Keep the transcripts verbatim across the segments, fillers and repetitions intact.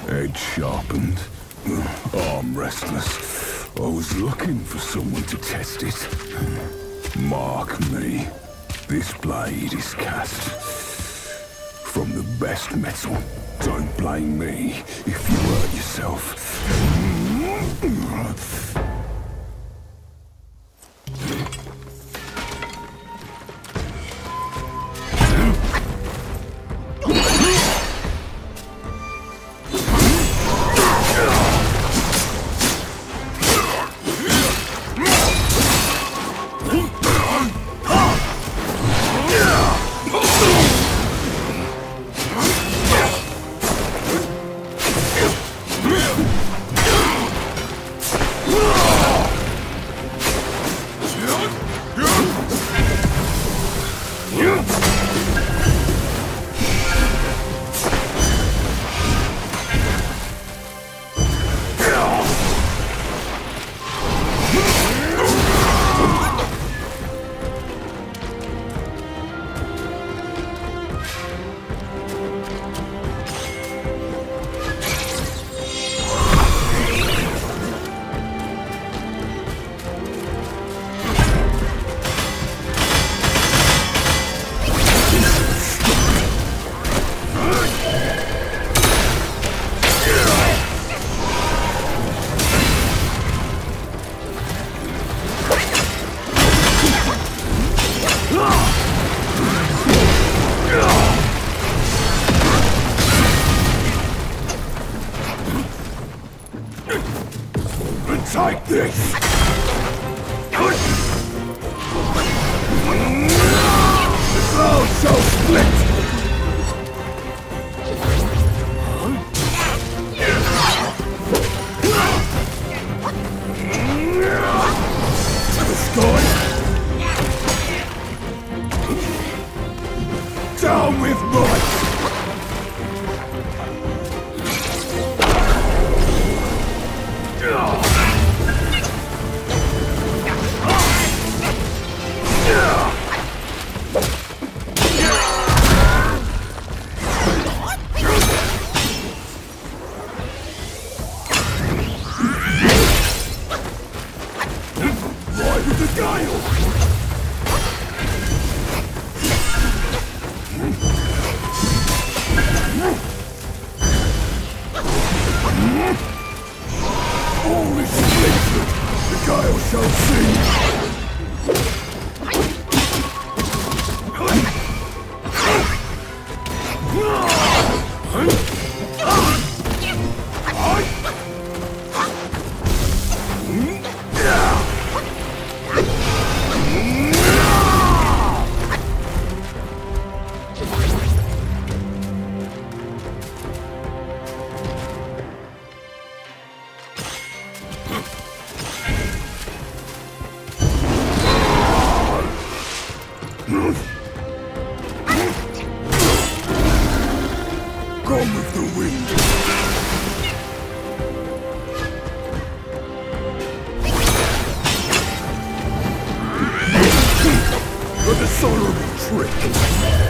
Head sharpened. Arm restless. I was looking for someone to test it. Mark me. This blade is cast from the best metal. Don't blame me if you hurt yourself. Take this! The cloud shall split! To the sky! Down with might! The guile! All is split! The guile shall sing! Come with the wind! For the dishonorable trick!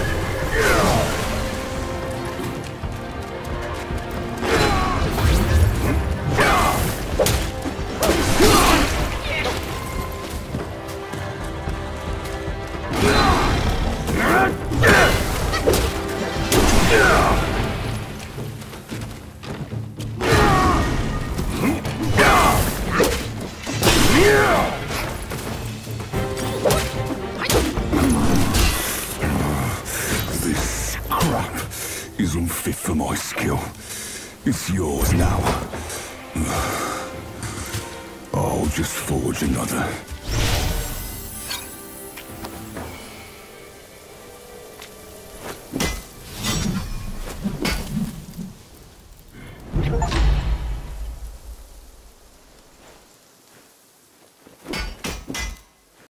This crap is unfit for my skill. It's yours now. I'll just forge another.